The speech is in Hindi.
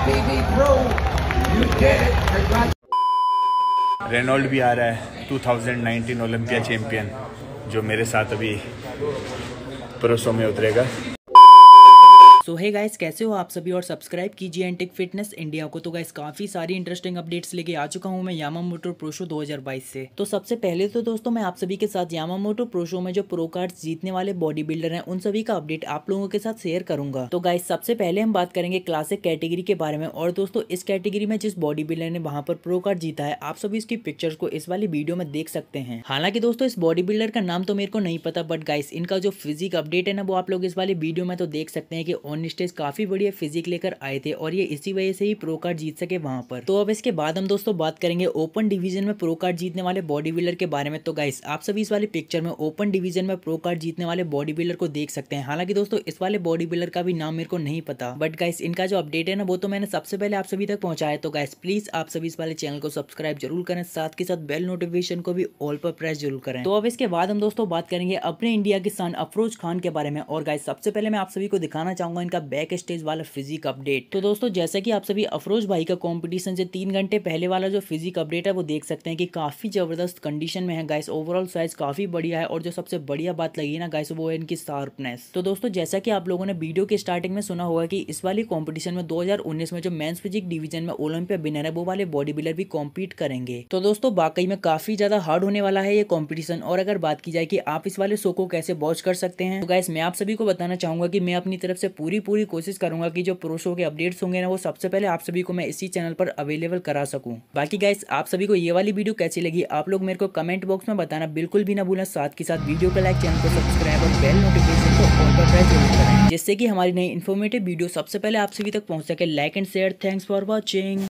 रेनॉल्ड भी आ रहा है 2019 ओलंपिया चैंपियन, जो मेरे साथ अभी प्रोसो में उतरेगा। सो हे गाइस, कैसे हो आप सभी और सब्सक्राइब कीजिए एंटिक फिटनेस इंडिया को। तो गाइस काफी सारी इंटरेस्टिंग अपडेट्स लेके आ चुका हूं मैं यामामोटो प्रो शो 2022 से। तो सबसे पहले तो दोस्तों मैं आप सभी के साथ यामामोटो प्रो शो में जो प्रो कार्ड्स जीतने वाले बॉडी बिल्डर हैं उन सभी का अपडेट आप लोगों के साथ शेयर करूंगा। तो गाइस सबसे पहले हम बात करेंगे क्लासिक कैटेगरी के बारे में। और दोस्तों इस कैटेगरी में जिस बॉडी बिल्डर ने वहां पर प्रो कार्ड जीता है, आप सभी इसकी पिक्चर्स को इस वाली वीडियो में देख सकते हैं। हालांकि दोस्तों इस बॉडी बिल्डर का नाम तो मेरे को नहीं पता, बट गाइस इनका जो फिजिक अपडेट है ना वो आप लोग इस वाली वीडियो में तो देख सकते हैं कि ऑन स्टेज काफी बढ़िया फिजिक लेकर आए थे और ये इसी वजह से ही प्रो कार्ड जीत सके वहां पर। तो अब इसके बाद हम दोस्तों बात करेंगे ओपन डिवीजन में प्रो कार्ड जीतने वाले बॉडी बिल्डर के बारे में। तो गाइस आप सभी इस वाली पिक्चर में ओपन डिवीजन में प्रो कार्ड जीतने वाले बॉडी बिल्डर को देख सकते हैं। हालांकि दोस्तों इस वाले बॉडी बिल्डर का भी नाम मेरे को नहीं पता, बट गाइस इनका जो अपडेट है ना वो तो मैंने सबसे पहले आप सभी तक पहुंचाया। तो गाइस प्लीज आप सभी इस वाले चैनल को सब्सक्राइब जरूर करें, साथ के साथ बेल नोटिफिकेशन को भी ऑल पर प्रेस जरूर करें। तो अब इसके बाद हम दोस्तों बात करेंगे अपने इंडिया के सन अफरोज खान के बारे में। और गाइस सबसे पहले मैं आप सभी को दिखाना चाहूंगा इनका बैक स्टेज वाला फिजिक अपडेट। तो दोस्तों जैसा कि आप सभी अफरोज भाई का कंपटीशन से 3 घंटे पहले वाला जो फिजिक अपडेट है वो देख सकते हैं कि काफी जबरदस्त कंडीशन में है गाइस। ओवरऑल साइज काफी बढ़िया है और जो सबसे बढ़िया बात लगी ना गाइस वो है इनकी शार्पनेस। तो दोस्तों जैसा कि आप लोगों ने वीडियो के स्टार्टिंग में सुना होगा कि इस वाली कॉम्पिटिशन में 2019 में जो मेंस फिजिक डिवीजन में ओलंपिया विनर है वो वाले बॉडी बिल्डर भी कॉम्पीट करेंगे। तो दोस्तों वाकई में काफी ज्यादा हार्ड होने वाला है ये कॉम्पिटिशन। और अगर बात की जाए कि आप इस वाले शो को कैसे वॉच कर सकते हैं, तो गाइस मैं आप सभी को बताना चाहूंगा कि मैं अपनी तरफ से पूरी कोशिश करूंगा कि जो प्रो शो के अपडेट्स होंगे ना वो सबसे पहले आप सभी को मैं इसी चैनल पर अवेलेबल करा सकूं। बाकी गाइस आप सभी को ये वाली वीडियो कैसी लगी आप लोग मेरे को कमेंट बॉक्स में बताना बिल्कुल भी ना भूलें। साथ के साथ वीडियो को लाइक, चैनल को सब्सक्राइब और बेल नोटिफिकेशन को ऑल पर प्रेस जरूर करें, जिससे कि हमारी नई इन्फॉर्मेटिव वीडियो सबसे पहले आप सभी तक पहुंच सके। Like and share. Thanks for watching.